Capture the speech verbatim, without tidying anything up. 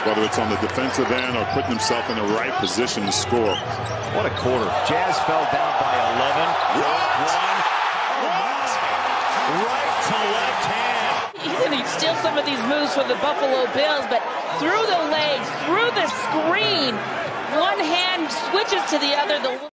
whether it's on the defensive end or putting himself in the right position to score. What a quarter. Jazz fell down by eleven. What? One. What? Right to left hand. Even he'd steal some of these moves for the Buffalo Bills, but through the legs, through the screen, one hand switches to the other. The